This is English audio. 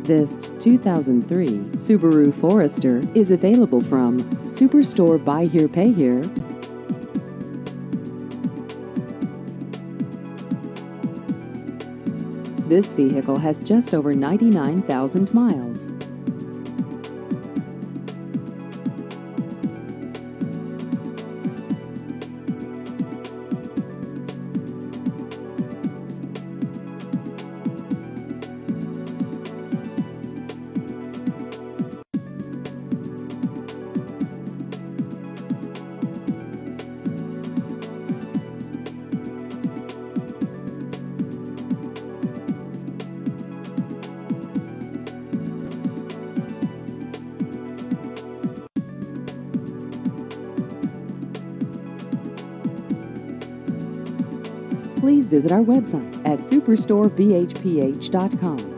This 2003 Subaru Forester is available from Superstore Buy Here Pay Here. This vehicle has just over 99,000 miles. Please visit our website at superstorebhph.com.